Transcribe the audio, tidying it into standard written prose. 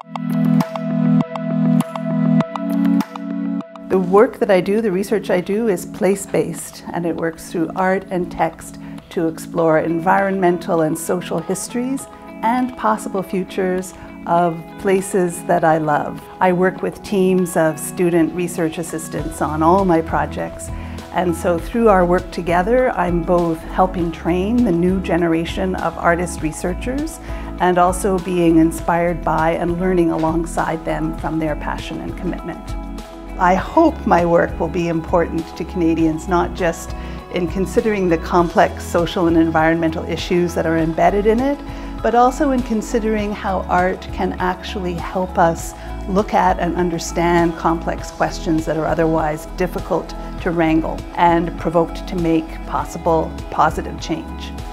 The work that I do, the research I do, is place-based, and it works through art and text to explore environmental and social histories and possible futures of places that I love. I work with teams of student research assistants on all my projects, and so through our work together, I'm both helping train the new generation of artist researchers and also being inspired by and learning alongside them from their passion and commitment. I hope my work will be important to Canadians, not just in considering the complex social and environmental issues that are embedded in it, but also in considering how art can actually help us look at and understand complex questions that are otherwise difficult to wrangle and provoked to make possible positive change.